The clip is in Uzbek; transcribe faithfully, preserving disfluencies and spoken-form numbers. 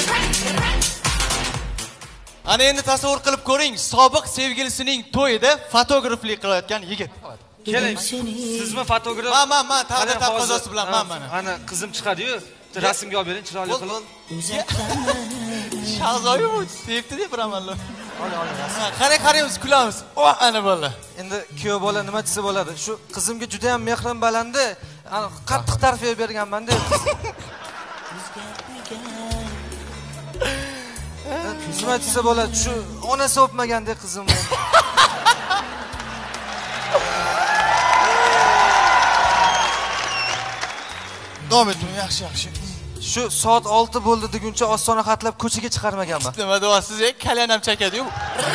Ana endi tasavvur qilib ko'ring, sobiq sevgilisining to'yida fotograflik qilayotgan yigit. Keling, sizmi fotograf? Men, men, men taqdir taqozosi bilan men mana. Ana qizim chiqadi-yu, rasmga olib bering, chiroyli qilib. Shahzoyu bu, sevdi deb biramanlar. Oling, oling. Qarang, qaraymiz, kulamiz. Oh, ana bola. Endi kuyov bola nima desa bo'ladi? Shu qizimga juda ham mehrim balandi, qattiq tarbiya berganman-da. Nima desa bo'ladi? Shu onasi o'pmagandek qizimni. Davom eting, yaxshi, yaxshi. Shu soat olti bo'ldi deguncha ostona xatlab ko'chaga chiqarmaganman. Nima deyapsiz, kalyan ham chakadi-yu.